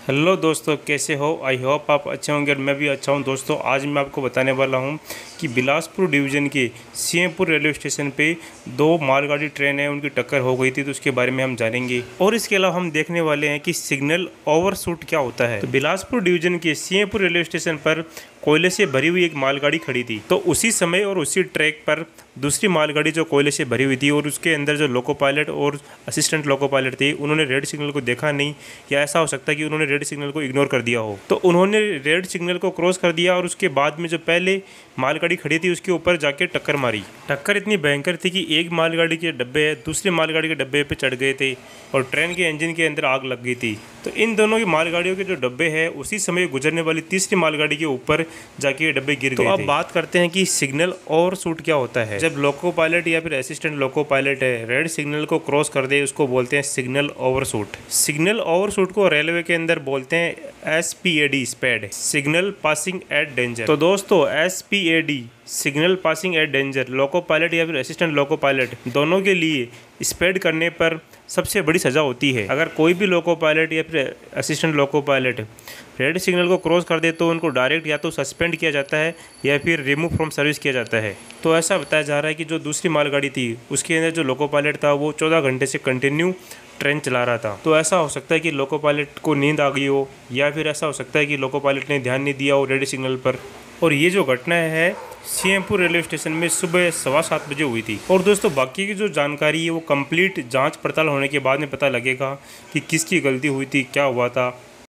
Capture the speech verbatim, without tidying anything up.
Hello दोस्तों, कैसे हो? आई होप आप अच्छे होंगे और मैं भी अच्छा हूं। दोस्तों, आज मैं आपको बताने वाला हूं कि बिलासपुर डिवीज़न के सीएमपुर रेलवे स्टेशन पे दो मालगाड़ी ट्रेन है, उनकी टक्कर हो गई थी, तो उसके बारे में हम जानेंगे। और इसके अलावा हम देखने वाले हैं कि सिग्नल ओवरशूट क्या होता है। तो बिलासपुर डिवीज़न के सीएमपुर रेलवे स्टेशन पर कोयले से भरी हुई एक मालगाड़ी खड़ी थी। तो उसी समय और उसी ट्रैक पर दूसरी मालगाड़ी जो कोयले से भरी हुई थी और उसके अंदर जो लोको पायलट और असिस्टेंट लोको पायलट थे, उन्होंने रेड सिग्नल को देखा नहीं, या ऐसा हो सकता है कि उन्होंने रेड सिग्नल को इग्नोर कर दिया हो। तो उन्होंने रेड सिग्नल को क्रॉस कर दिया और उसके बाद में जो पहले मालगाड़ी खड़ी थी उसके ऊपर जाके टक्कर मारी। टक्कर इतनी भयंकर थी कि एक मालगाड़ी के डब्बे दूसरी मालगाड़ी के डब्बे पे चढ़ गए थे और ट्रेन के इंजन के अंदर आग लग गई थी। तो इन दोनों की मालगाड़ियों के जो डब्बे हैं उसी समय गुजरने वाली तीसरी मालगाड़ी के ऊपर जाके ये डब्बे गिर गए थे। तो अब बात करते हैं कि सिग्नल ओवरशूट क्या होता है। जब लोको पायलट या फिर असिस्टेंट लोको पायलट है रेड सिग्नल को क्रॉस कर दे, उसको बोलते हैं सिग्नल ओवरशूट। सिग्नल ओवरशूट को रेलवे के अंदर बोलते हैं S P A D, SPAD, signal passing at danger. तो दोस्तों, S P A D signal passing at danger loco pilot या फिर असिस्टेंट लोको पायलट दोनों के लिए स्पेड करने पर सबसे बड़ी सज़ा होती है। अगर कोई भी लोको पायलट या फिर assistant loco pilot red signal को क्रॉस कर दे तो उनको डायरेक्ट या तो सस्पेंड किया जाता है या फिर रिमूव फ्रॉम सर्विस किया जाता है। तो ऐसा बताया जा रहा है कि जो दूसरी मालगाड़ी थी उसके अंदर जो लोको पायलट था वो चौदह घंटे से कंटिन्यू ट्रेन चला रहा था। तो ऐसा हो सकता है कि लोको पायलट को नींद आ गई हो, या फिर ऐसा हो सकता है कि लोको पायलट ने ध्यान नहीं दिया हो रेड सिग्नल पर। और ये जो घटना है सीएमपुर रेलवे स्टेशन में सुबह सवा सात बजे हुई थी। और दोस्तों, बाकी की जो जानकारी है वो कंप्लीट जांच पड़ताल होने के बाद में पता लगेगा कि किसकी गलती हुई थी, क्या हुआ था।